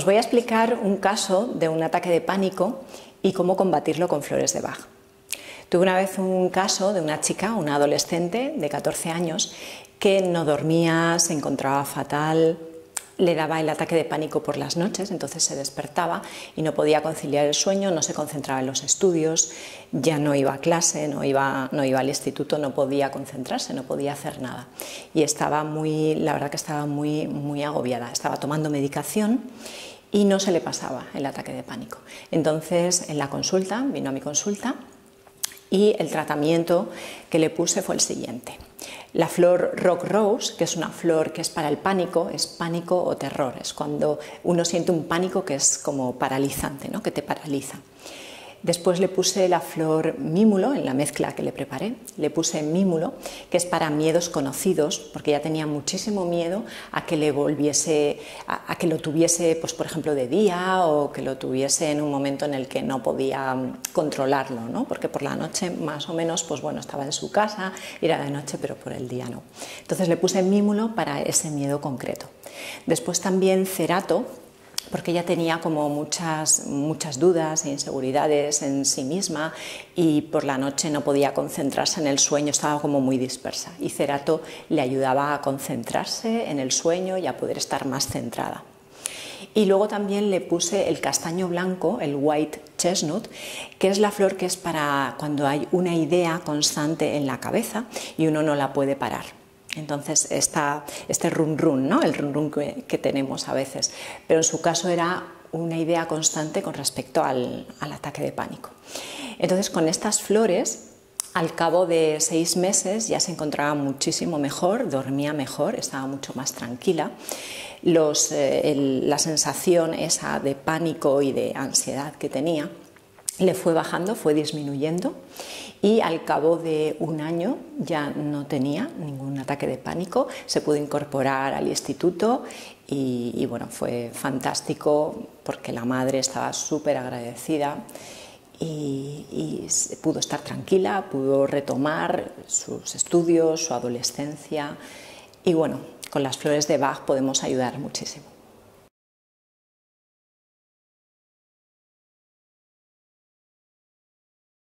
Os voy a explicar un caso de un ataque de pánico y cómo combatirlo con flores de Bach. Tuve una vez un caso de una chica, una adolescente de 14 años, que no dormía, se encontraba fatal, le daba el ataque de pánico por las noches, entonces se despertaba y no podía conciliar el sueño, no se concentraba en los estudios, ya no iba a clase, no iba al instituto, no podía concentrarse, no podía hacer nada. Y la verdad que estaba muy agobiada, estaba tomando medicación y no se le pasaba el ataque de pánico. Entonces en la consulta, vino a mi consulta y el tratamiento que le puse fue el siguiente. La flor Rock Rose, que es una flor que es para el pánico, es pánico o terror, es cuando uno siente un pánico que es como paralizante, ¿no? Que te paraliza. Después le puse la flor Mímulo, en la mezcla que le preparé, le puse Mímulo, que es para miedos conocidos, porque ella tenía muchísimo miedo a que le volviese, a que lo tuviese, pues, por ejemplo, de día, o que lo tuviese en un momento en el que no podía controlarlo, ¿no? Porque por la noche, más o menos, pues bueno, estaba en su casa, era de noche, pero por el día no. Entonces le puse Mímulo para ese miedo concreto. Después también Cerato, porque ella tenía como muchas dudas e inseguridades en sí misma y por la noche no podía concentrarse en el sueño, estaba como muy dispersa, y Cerato le ayudaba a concentrarse en el sueño y a poder estar más centrada. Y luego también le puse el castaño blanco, el white chestnut, que es la flor que es para cuando hay una idea constante en la cabeza y uno no la puede parar. Entonces este run run, ¿no? El run run que tenemos a veces, pero en su caso era una idea constante con respecto al ataque de pánico. Entonces con estas flores, al cabo de 6 meses ya se encontraba muchísimo mejor, dormía mejor, estaba mucho más tranquila. La sensación esa de pánico y de ansiedad que tenía le fue bajando, fue disminuyendo, y al cabo de 1 año ya no tenía ningún ataque de pánico, se pudo incorporar al instituto y bueno, fue fantástico porque la madre estaba súper agradecida y pudo estar tranquila, pudo retomar sus estudios, su adolescencia, y bueno, con las flores de Bach podemos ayudar muchísimo.